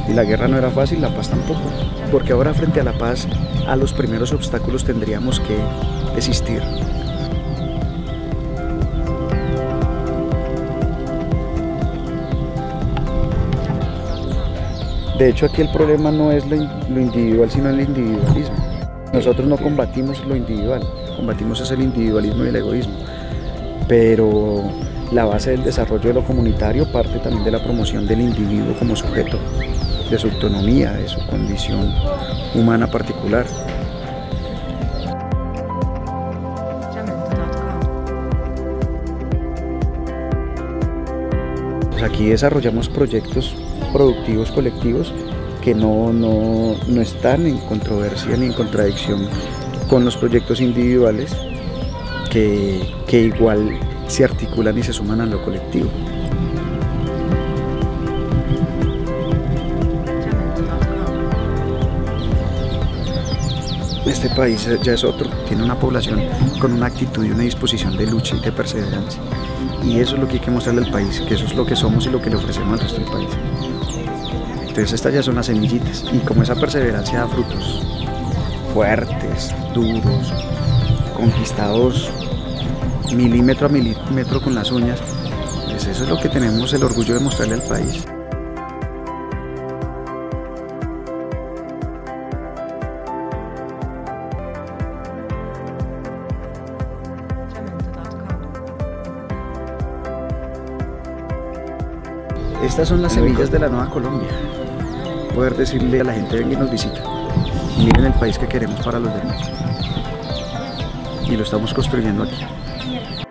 Y la guerra no era fácil, la paz tampoco. Porque ahora frente a la paz, a los primeros obstáculos tendríamos que desistir. De hecho, aquí el problema no es lo individual, sino el individualismo. Nosotros no combatimos lo individual, combatimos es el individualismo y el egoísmo. Pero la base del desarrollo de lo comunitario parte también de la promoción del individuo como sujeto, de su autonomía, de su condición humana particular. Pues aquí desarrollamos proyectos productivos colectivos que no están en controversia ni en contradicción con los proyectos individuales que igual se articulan y se suman a lo colectivo. Este país ya es otro, tiene una población con una actitud y una disposición de lucha y de perseverancia. Y eso es lo que hay que mostrarle al país, que eso es lo que somos y lo que le ofrecemos al resto del país. Entonces estas ya son las semillitas, y como esa perseverancia da frutos fuertes, duros, conquistados milímetro a milímetro con las uñas, pues eso es lo que tenemos el orgullo de mostrarle al país. Estas son las semillas de la nueva Colombia. Poder decirle a la gente: venga y nos visita. Miren el país que queremos para los demás. Y lo estamos construyendo aquí.